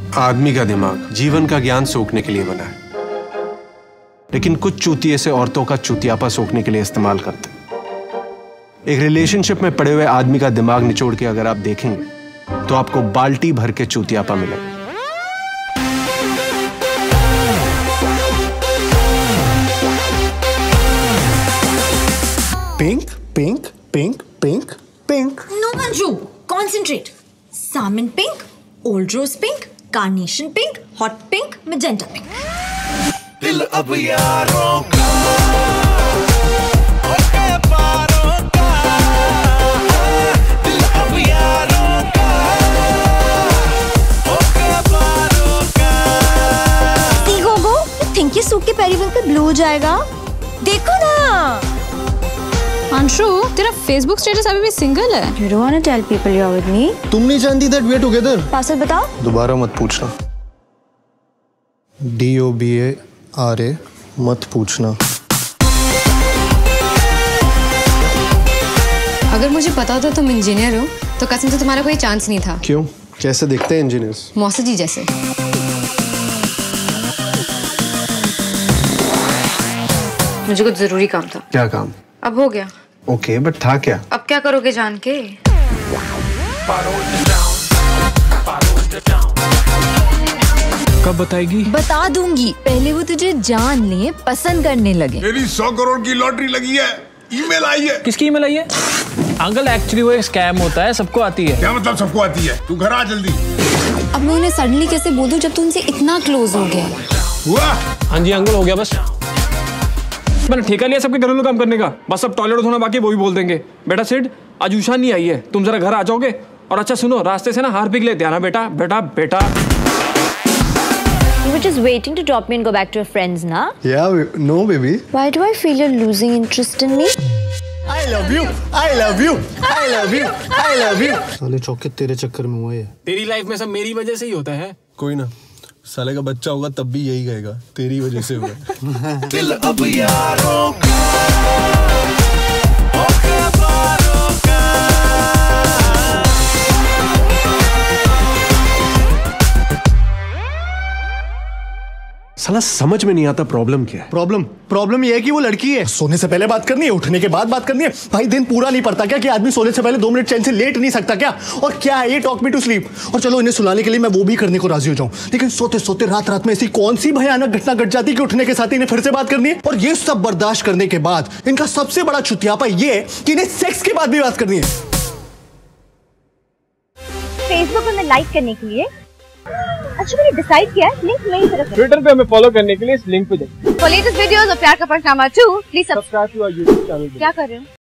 आदमी का दिमाग जीवन का ज्ञान सोखने के लिए बना है, लेकिन कुछ चूतिए से औरतों का चूतियापा सोखने के लिए इस्तेमाल करते हैं। एक रिलेशनशिप में पड़े हुए आदमी का दिमाग निचोड़ के अगर आप देखेंगे तो आपको बाल्टी भर के चूतियापा मिलेगा। Pink pink pink pink pink. No, Manju. Concentrate. Salmon pink, old rose pink, carnation pink, hot pink, magenta pink. दिल अब यारों का, ओके पारों का, दिल अब यारों का, ओके पारों का। See, Gogo, you think ये सूख के पेरिविंकल ब्लू हो जाएगा? देखो ना। अंशु, तेरा फेसबुक स्टेटस अभी भी सिंगल है। You don't want to tell people you're with me. तुम नहीं जानती that we are together? Password बताओ। दोबारा मत पूछना। DOBARA मत पूछना। अगर मुझे पता होता तुम इंजीनियर हो तो कसम से तुम्हारा कोई चांस नहीं था। क्यों? कैसे दिखते हैं इंजीनियर्स? मौसा जी जैसे। मुझे कुछ जरूरी काम था। क्या काम? अब हो गया। ओके, बट था क्या? अब क्या करोगे जान के? कब बताएगी? बता दूंगी, पहले वो तुझे जान ले, पसंद करने लगे। मेरी 100 करोड़ की लॉटरी लगी है, ईमेल आई है। किसकी ईमेल आई है? अंकल एक्चुअली वो एक स्कैम होता है, सबको आती है। क्या मतलब सबको आती है? तू घर आ जल्दी। अब मैं उन्हें सडनली कैसे बोल दूं जब तू उनसे इतना क्लोज हो गया? हुआ? हाँ जी अंकल, हो गया बस। मैंने ठेका लिया सबके घरेलू काम करने का, बस अब टॉयलेट धोना बाकी वो भी बोल देंगे। बेटा सिड, आज उषा नहीं आई है, तुम जरा घर आ जाओगे? और अच्छा सुनो, रास्ते से ना हार्पिक लेते आना बेटा। बेटा बेटा। You were just waiting to drop me and go back to your friends, na? Yeah, no baby. Why do I feel you're losing interest in me? I love you. I love you. I love you. I love you. साले चौके तेरे चक्कर में हुआ है। तेरी life में सब मेरी वजह से ही होता है। कोई ना, साले का बच्चा होगा तब भी यही कहेगा तेरी वजह से हुआ। दिल अब यारों का, ओके पारों का। साला समझ में नहीं आता प्रॉब्लम क्या है। प्रॉब्लम ये है कि वो लड़की है। सोने से पहले बात करनी है, उठने के बाद बात करनी है। भाई दिन पूरा नहीं पड़ता क्या कि आदमी सोने से पहले 2 मिनट चैन से लेट नहीं सकता क्या? और क्या है ये टॉक मी टू स्लीप? और चलो इन्हें सुलाने के लिए मैं वो भी करने को राजी हो जाऊं, लेकिन सोते सोते रात में ऐसी कौन सी भयानक घटना घट जाती कि उठने के साथ इन्हें फिर से बात करनी है। और ये सब बर्दाश्त करने के बाद इनका सबसे बड़ा चुतियापा ये है कि इन्हें सेक्स के बाद भी बात करनी है। फेसबुक पर मैं लाइक करने के लिए अच्छा मैंने डिसाइड किया है, लिंक मेरी तरफ है। ट्विटर पे हमें फॉलो करने के लिए इस लिंक पे जाइए। For latest videos of Pyaar Ka Panchnama 2, please subscribe to our YouTube channel. क्या कर रहे हो?